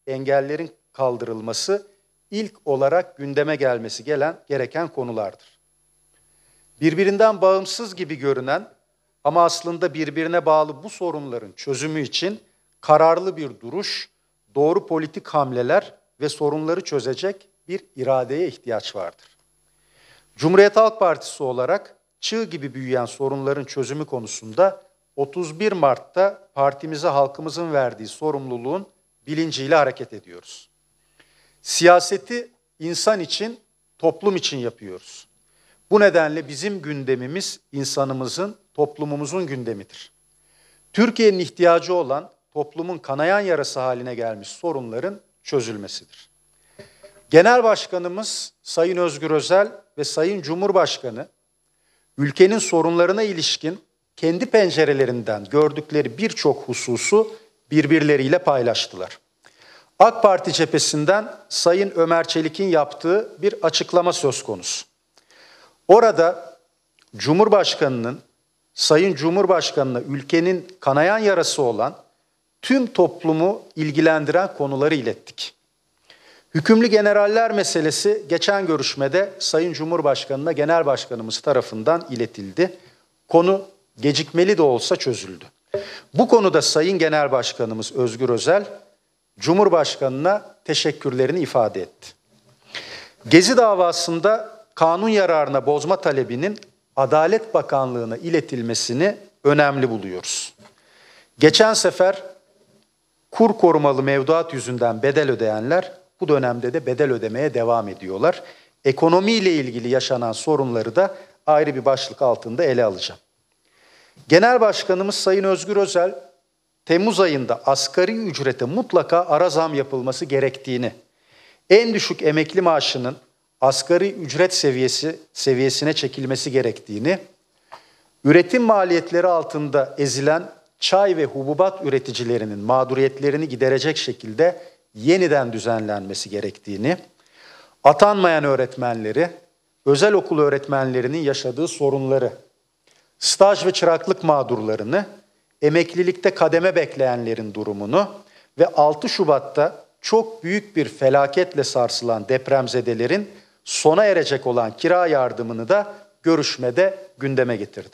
engellerin kaldırılması ilk olarak gündeme gelmesi gereken konulardır. Birbirinden bağımsız gibi görünen ama aslında birbirine bağlı bu sorunların çözümü için kararlı bir duruş, doğru politik hamleler ve sorunları çözecek bir iradeye ihtiyaç vardır. Cumhuriyet Halk Partisi olarak çığ gibi büyüyen sorunların çözümü konusunda 31 Mart'ta partimize halkımızın verdiği sorumluluğun bilinciyle hareket ediyoruz. Siyaseti insan için, toplum için yapıyoruz. Bu nedenle bizim gündemimiz insanımızın, toplumumuzun gündemidir. Türkiye'nin ihtiyacı olan toplumun kanayan yarası haline gelmiş sorunların çözülmesidir. Genel Başkanımız Sayın Özgür Özel ve Sayın Cumhurbaşkanı ülkenin sorunlarına ilişkin kendi pencerelerinden gördükleri birçok hususu birbirleriyle paylaştılar. AK Parti cephesinden Sayın Ömer Çelik'in yaptığı bir açıklama söz konusu. Orada Sayın Cumhurbaşkanı'na ülkenin kanayan yarası olan tüm toplumu ilgilendiren konuları ilettik. Hükümlü generaller meselesi geçen görüşmede Sayın Cumhurbaşkanı'na Genel Başkanımız tarafından iletildi. Konu gecikmeli de olsa çözüldü. Bu konuda Sayın Genel Başkanımız Özgür Özel, Cumhurbaşkanı'na teşekkürlerini ifade etti. Gezi davasında kanun yararına bozma talebinin Adalet Bakanlığı'na iletilmesini önemli buluyoruz. Geçen sefer kur korumalı mevduat yüzünden bedel ödeyenler bu dönemde de bedel ödemeye devam ediyorlar. Ekonomiyle ilgili yaşanan sorunları da ayrı bir başlık altında ele alacağım. Genel Başkanımız Sayın Özgür Özel, Temmuz ayında asgari ücrete mutlaka ara zam yapılması gerektiğini, en düşük emekli maaşının asgari ücret seviyesine çekilmesi gerektiğini, üretim maliyetleri altında ezilen çay ve hububat üreticilerinin mağduriyetlerini giderecek şekilde yeniden düzenlenmesi gerektiğini, atanmayan öğretmenleri, özel okul öğretmenlerinin yaşadığı sorunları, staj ve çıraklık mağdurlarını, emeklilikte kademe bekleyenlerin durumunu ve 6 Şubat'ta çok büyük bir felaketle sarsılan depremzedelerin sona erecek olan kira yardımını da görüşmede gündeme getirdi.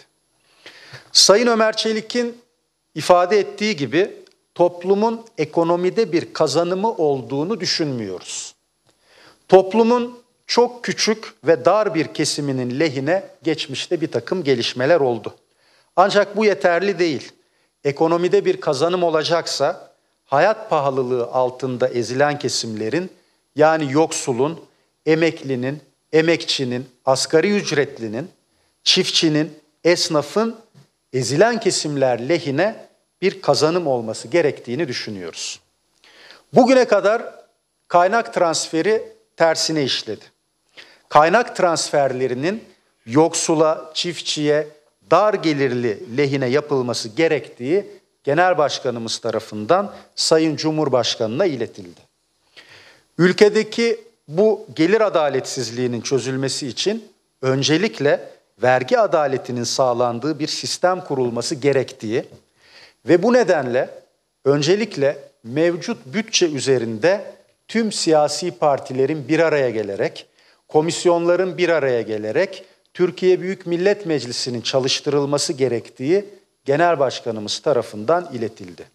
Sayın Ömer Çelik'in ifade ettiği gibi toplumun ekonomide bir kazanımı olduğunu düşünmüyoruz. Toplumun çok küçük ve dar bir kesiminin lehine geçmişte bir takım gelişmeler oldu. Ancak bu yeterli değil. Ekonomide bir kazanım olacaksa hayat pahalılığı altında ezilen kesimlerin, yani yoksulun, emeklinin, emekçinin, asgari ücretlinin, çiftçinin, esnafın ezilen kesimler lehine bir kazanım olması gerektiğini düşünüyoruz. Bugüne kadar kaynak transferi tersine işledi. Kaynak transferlerinin yoksula, çiftçiye, dar gelirli lehine yapılması gerektiği Genel Başkanımız tarafından Sayın Cumhurbaşkanı'na iletildi. Ülkedeki bu gelir adaletsizliğinin çözülmesi için öncelikle vergi adaletinin sağlandığı bir sistem kurulması gerektiği ve bu nedenle öncelikle mevcut bütçe üzerinde tüm siyasi partilerin bir araya gelerek, komisyonların bir araya gelerek Türkiye Büyük Millet Meclisi'nin çalıştırılması gerektiği Genel Başkanımız tarafından iletildi.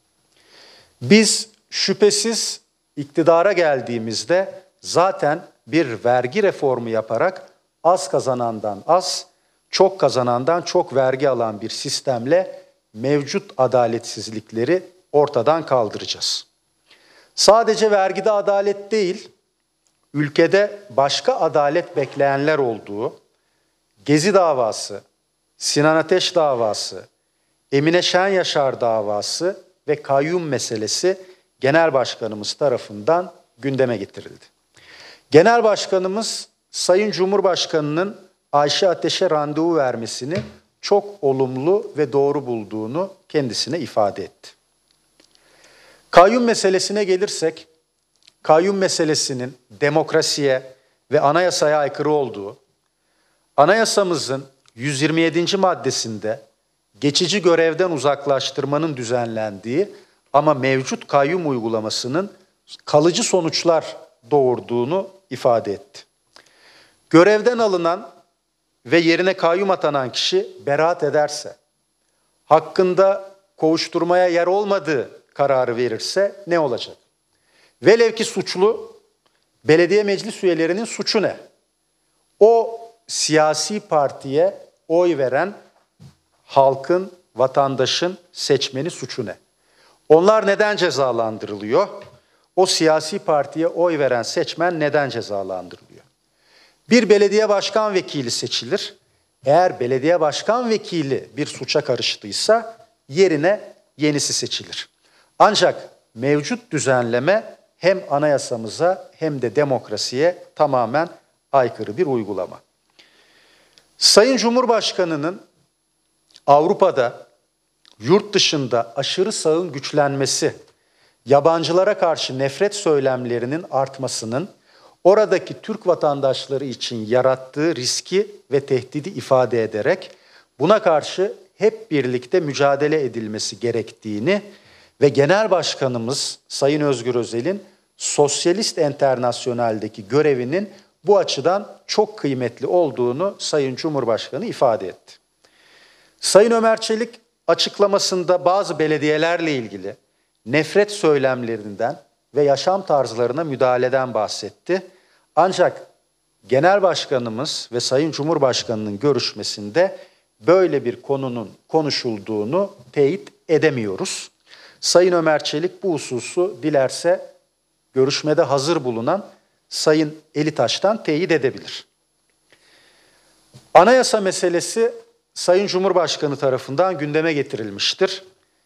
Biz şüphesiz iktidara geldiğimizde zaten bir vergi reformu yaparak az kazanandan az, çok kazanandan çok vergi alan bir sistemle mevcut adaletsizlikleri ortadan kaldıracağız. Sadece vergide adalet değil, ülkede başka adalet bekleyenler olduğu, Gezi davası, Sinan Ateş davası, Emine Şenyaşar davası ve kayyum meselesi Genel Başkanımız tarafından gündeme getirildi. Genel Başkanımız Sayın Cumhurbaşkanı'nın Ayşe Ateş'e randevu vermesini çok olumlu ve doğru bulduğunu kendisine ifade etti. Kayyum meselesine gelirsek, kayyum meselesinin demokrasiye ve anayasaya aykırı olduğu, anayasamızın 127. maddesinde geçici görevden uzaklaştırmanın düzenlendiği ama mevcut kayyum uygulamasının kalıcı sonuçlar doğurduğunu ifade etti. Görevden alınan ve yerine kayyum atanan kişi beraat ederse, hakkında kovuşturmaya yer olmadığı kararı verirse ne olacak? Velev ki suçlu, belediye meclis üyelerinin suçu ne? O siyasi partiye oy veren halkın, vatandaşın, seçmeni suçu ne? Onlar neden cezalandırılıyor? O siyasi partiye oy veren seçmen neden cezalandırılıyor? Bir belediye başkan vekili seçilir. Eğer belediye başkan vekili bir suça karıştıysa yerine yenisi seçilir. Ancak mevcut düzenleme hem anayasamıza hem de demokrasiye tamamen aykırı bir uygulama. Sayın Cumhurbaşkanı'nın Avrupa'da, yurt dışında aşırı sağın güçlenmesi, yabancılara karşı nefret söylemlerinin artmasının oradaki Türk vatandaşları için yarattığı riski ve tehdidi ifade ederek buna karşı hep birlikte mücadele edilmesi gerektiğini ve Genel Başkanımız Sayın Özgür Özel'in Sosyalist Enternasyonel'deki görevinin bu açıdan çok kıymetli olduğunu Sayın Cumhurbaşkanı ifade etti. Sayın Ömer Çelik açıklamasında bazı belediyelerle ilgili nefret söylemlerinden ve yaşam tarzlarına müdahaleden bahsetti. Ancak Genel Başkanımız ve Sayın Cumhurbaşkanı'nın görüşmesinde böyle bir konunun konuşulduğunu teyit edemiyoruz. Sayın Ömer Çelik bu hususu dilerse görüşmede hazır bulunan Sayın Elitaş'tan teyit edebilir. Anayasa meselesi Sayın Cumhurbaşkanı tarafından gündeme getirilmiştir.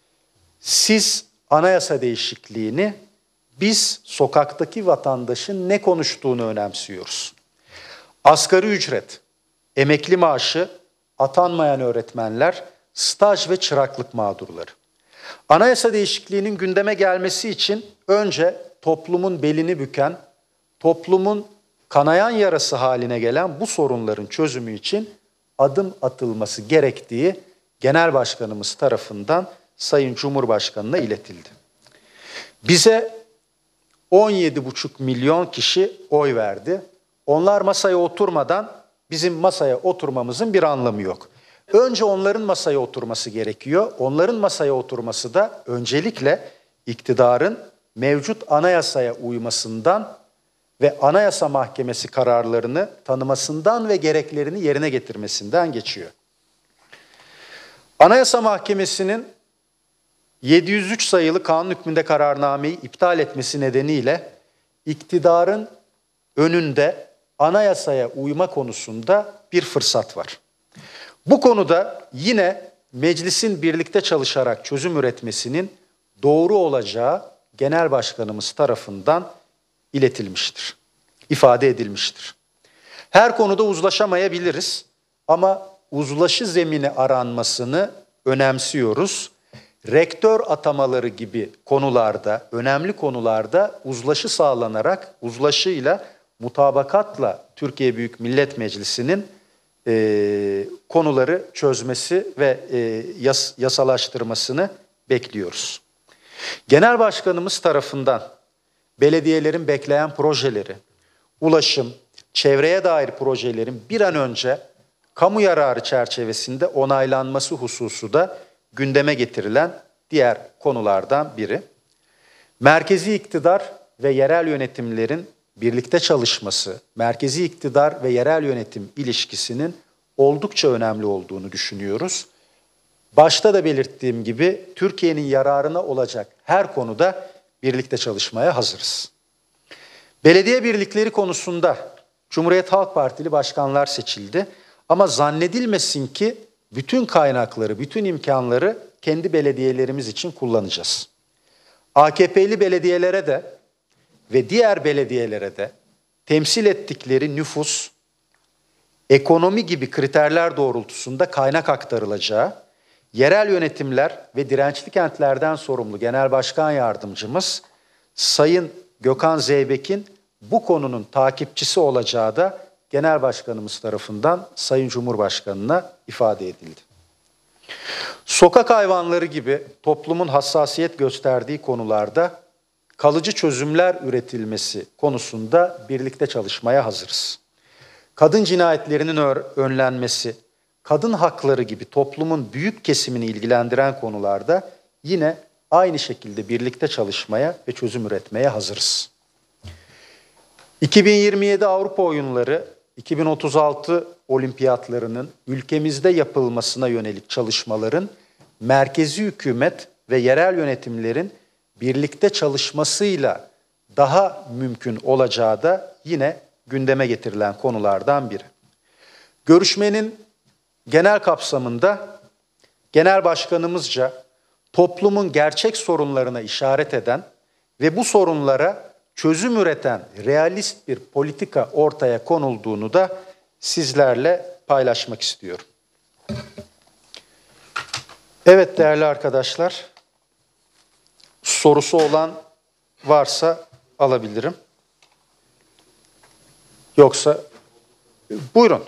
Siz anayasa değişikliğini, biz sokaktaki vatandaşın ne konuştuğunu önemsiyoruz. Asgari ücret, emekli maaşı, atanmayan öğretmenler, staj ve çıraklık mağdurları. Anayasa değişikliğinin gündeme gelmesi için önce toplumun belini büken, toplumun kanayan yarası haline gelen bu sorunların çözümü için adım atılması gerektiği Genel Başkanımız tarafından Sayın Cumhurbaşkanı'na iletildi. Bize 17,5 milyon kişi oy verdi. Onlar masaya oturmadan bizim masaya oturmamızın bir anlamı yok. Önce onların masaya oturması gerekiyor. Onların masaya oturması da öncelikle iktidarın mevcut anayasaya uymasından ve Anayasa Mahkemesi kararlarını tanımasından ve gereklerini yerine getirmesinden geçiyor. Anayasa Mahkemesi'nin 703 sayılı kanun hükmünde kararnameyi iptal etmesi nedeniyle iktidarın önünde anayasaya uyma konusunda bir fırsat var. Bu konuda yine meclisin birlikte çalışarak çözüm üretmesinin doğru olacağı Genel Başkanımız tarafından iletilmiştir, ifade edilmiştir. Her konuda uzlaşamayabiliriz ama uzlaşı zemini aranmasını önemsiyoruz. Rektör atamaları gibi konularda, önemli konularda uzlaşı sağlanarak, uzlaşıyla, mutabakatla Türkiye Büyük Millet Meclisi'nin konuları çözmesi ve yasalaştırmasını bekliyoruz. Genel Başkanımız tarafından belediyelerin bekleyen projeleri, ulaşım, çevreye dair projelerin bir an önce kamu yararı çerçevesinde onaylanması hususu da gündeme getirilen diğer konulardan biri. Merkezi iktidar ve yerel yönetimlerin birlikte çalışması, merkezi iktidar ve yerel yönetim ilişkisinin oldukça önemli olduğunu düşünüyoruz. Başta da belirttiğim gibi Türkiye'nin yararına olacak her konuda birlikte çalışmaya hazırız. Belediye birlikleri konusunda Cumhuriyet Halk Partili başkanlar seçildi. Ama zannedilmesin ki bütün kaynakları, bütün imkanları kendi belediyelerimiz için kullanacağız. AKP'li belediyelere de ve diğer belediyelere de temsil ettikleri nüfus, ekonomi gibi kriterler doğrultusunda kaynak aktarılacağı, yerel yönetimler ve dirençli kentlerden sorumlu Genel Başkan Yardımcımız Sayın Gökhan Zeybek'in bu konunun takipçisi olacağı da Genel Başkanımız tarafından Sayın Cumhurbaşkanı'na ifade edildi. Sokak hayvanları gibi toplumun hassasiyet gösterdiği konularda kalıcı çözümler üretilmesi konusunda birlikte çalışmaya hazırız. Kadın cinayetlerinin önlenmesi, kadın hakları gibi toplumun büyük kesimini ilgilendiren konularda yine aynı şekilde birlikte çalışmaya ve çözüm üretmeye hazırız. 2027 Avrupa Oyunları, 2036 olimpiyatlarının ülkemizde yapılmasına yönelik çalışmaların merkezi hükümet ve yerel yönetimlerin birlikte çalışmasıyla daha mümkün olacağı da yine gündeme getirilen konulardan biri. Görüşmenin genel kapsamında Genel Başkanımızca toplumun gerçek sorunlarına işaret eden ve bu sorunlara çözüm üreten realist bir politika ortaya konulduğunu da sizlerle paylaşmak istiyorum. Evet değerli arkadaşlar, sorusu olan varsa alabilirim. Yoksa buyurun.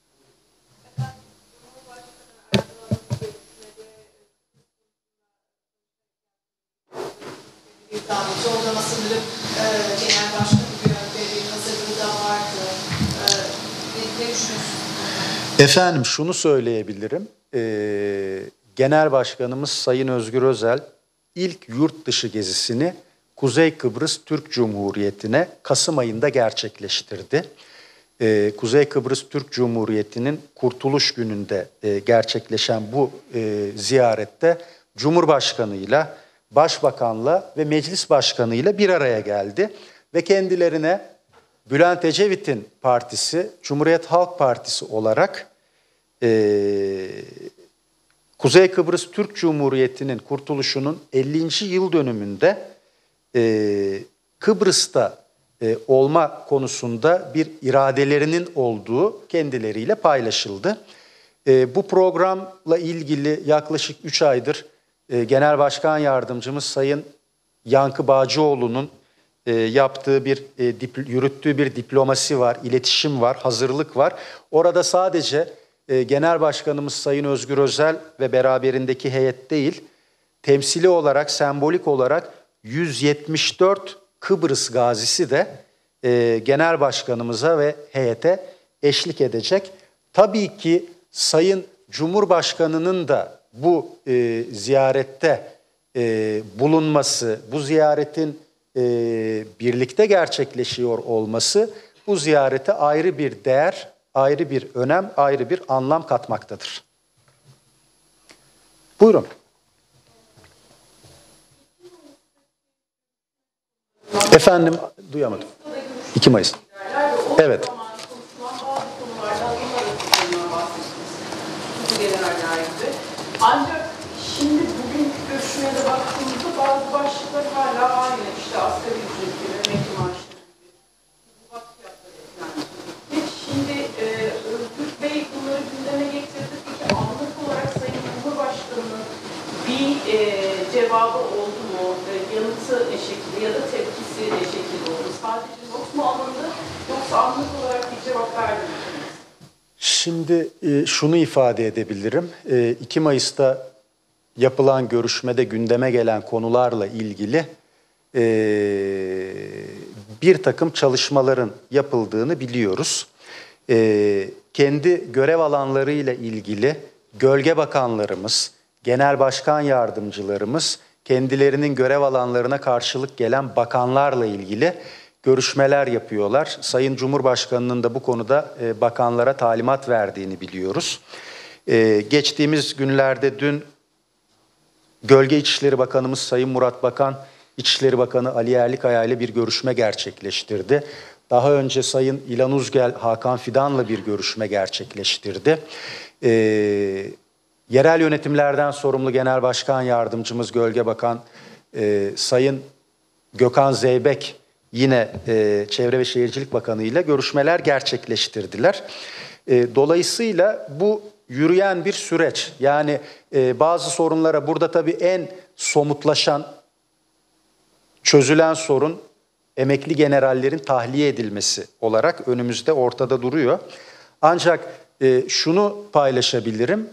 Orada sanırım genel başkanı bir hazırlığı da vardı. Ne düşünüyorsunuz? Efendim şunu söyleyebilirim. Genel Başkanımız Sayın Özgür Özel ilk yurt dışı gezisini Kuzey Kıbrıs Türk Cumhuriyeti'ne Kasım ayında gerçekleştirdi. Kuzey Kıbrıs Türk Cumhuriyeti'nin Kurtuluş Günü'nde gerçekleşen bu ziyarette Cumhurbaşkanı'yla, Başbakan'la ve Meclis Başkanı'yla bir araya geldi. Ve kendilerine Bülent Ecevit'in partisi, Cumhuriyet Halk Partisi olarak Kuzey Kıbrıs Türk Cumhuriyeti'nin kurtuluşunun 50. yıl dönümünde Kıbrıs'ta olma konusunda bir iradelerinin olduğu kendileriyle paylaşıldı. Bu programla ilgili yaklaşık 3 aydır Genel Başkan Yardımcımız Sayın Yankı Bağcıoğlu'nun yürüttüğü bir diplomasi var, iletişim var, hazırlık var. Orada sadece Genel Başkanımız Sayın Özgür Özel ve beraberindeki heyet değil, temsili olarak, sembolik olarak 174 Kıbrıs gazisi de Genel Başkanımıza ve heyete eşlik edecek. Tabii ki Sayın Cumhurbaşkanı'nın da bu ziyarette bulunması, bu ziyaretin birlikte gerçekleşiyor olması bu ziyarete ayrı bir değer, ayrı bir önem, ayrı bir anlam katmaktadır. Buyurun. Efendim, duyamadım. 2 Mayıs. Evet. Ancak şimdi bugünkü görüşmeye de baktığımızda bazı başlıklar hala aynı. İşte asgari ücret gibi, emekli maaşları gibi, hukukat fiyatları eklendi. Peki şimdi Özgür Bey bunları gündeme getirdi. Peki anlık olarak Sayın Cumhurbaşkanı'nın bir cevabı oldu mu? Yanıtı ne şekilde ya da tepkisi ne şekilde oldu? Sadece not mu alındı yoksa anlık olarak bir cevap verdi mi? Şimdi şunu ifade edebilirim. 2 Mayıs'ta yapılan görüşmede gündeme gelen konularla ilgili bir takım çalışmaların yapıldığını biliyoruz. Kendi görev alanlarıyla ilgili gölge bakanlarımız, genel başkan yardımcılarımız, kendilerinin görev alanlarına karşılık gelen bakanlarla ilgili görüşmeler yapıyorlar. Sayın Cumhurbaşkanı'nın da bu konuda bakanlara talimat verdiğini biliyoruz. Geçtiğimiz günlerde dün Gölge İçişleri Bakanımız Sayın Murat Bakan, İçişleri Bakanı Ali Yerlikaya ile bir görüşme gerçekleştirdi. Daha önce Sayın İlhan Uzgel, Hakan Fidan'la bir görüşme gerçekleştirdi. Yerel yönetimlerden sorumlu Genel Başkan Yardımcımız Gölge Bakan Sayın Gökhan Zeybek yine Çevre ve Şehircilik Bakanı ile görüşmeler gerçekleştirdiler. Dolayısıyla bu yürüyen bir süreç. Yani bazı sorunlara burada tabii en somutlaşan, çözülen sorun emekli generallerin tahliye edilmesi olarak önümüzde ortada duruyor. Ancak şunu paylaşabilirim,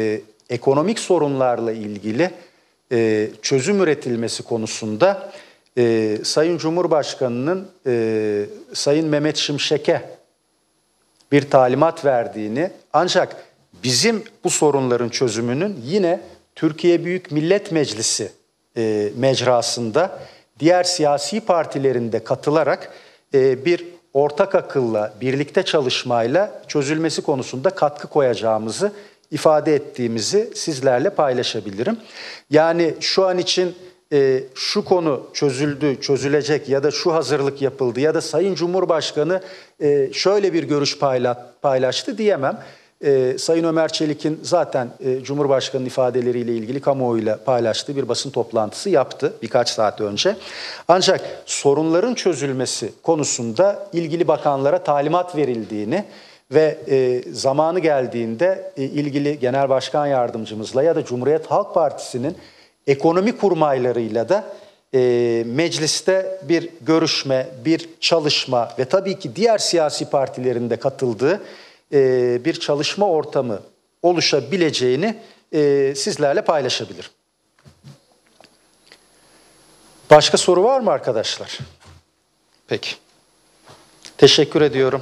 ekonomik sorunlarla ilgili çözüm üretilmesi konusunda Sayın Cumhurbaşkanı'nın Sayın Mehmet Şimşek'e bir talimat verdiğini, ancak bizim bu sorunların çözümünün yine Türkiye Büyük Millet Meclisi mecrasında diğer siyasi partilerin de katılarak bir ortak akılla, birlikte çalışmayla çözülmesi konusunda katkı koyacağımızı ifade ettiğimizi sizlerle paylaşabilirim. Yani şu an için şu konu çözüldü, çözülecek ya da şu hazırlık yapıldı ya da Sayın Cumhurbaşkanı şöyle bir görüş paylaştı diyemem. Sayın Ömer Çelik'in zaten Cumhurbaşkanı'nın ifadeleriyle ilgili kamuoyuyla paylaştığı bir basın toplantısı yaptı birkaç saat önce. Ancak sorunların çözülmesi konusunda ilgili bakanlara talimat verildiğini ve zamanı geldiğinde ilgili Genel Başkan Yardımcımızla ya da Cumhuriyet Halk Partisi'nin ekonomi kurmaylarıyla da mecliste bir görüşme, bir çalışma ve tabii ki diğer siyasi partilerin de katıldığı bir çalışma ortamı oluşabileceğini sizlerle paylaşabilirim. Başka soru var mı arkadaşlar? Peki. Teşekkür ediyorum.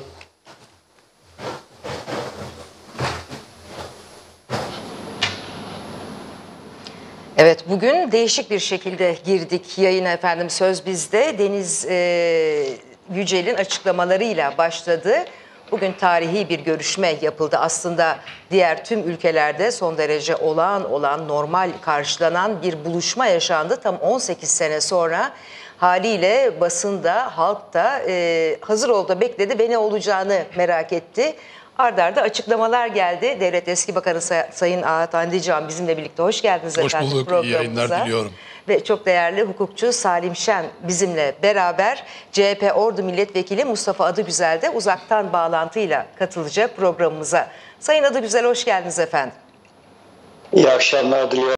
Evet, bugün değişik bir şekilde girdik yayına efendim. Söz bizde. Deniz Yücel'in açıklamalarıyla başladı. Bugün tarihi bir görüşme yapıldı. Aslında diğer tüm ülkelerde son derece olağan normal karşılanan bir buluşma yaşandı. Tam 18 sene sonra haliyle basında, halk da hazır oldu, bekledi ve ne olacağını merak etti. Arda arda açıklamalar geldi. Devlet Eski Bakanı Sayın Ahat Andican bizimle birlikte. Hoş geldiniz efendim. Hoş bulduk. İyi yayınlar diliyorum. Ve çok değerli hukukçu Salim Şen bizimle beraber. CHP Ordu Milletvekili Mustafa Adıgüzel de uzaktan bağlantıyla katılacak programımıza. Sayın Adıgüzel hoş geldiniz efendim. İyi akşamlar diliyorum.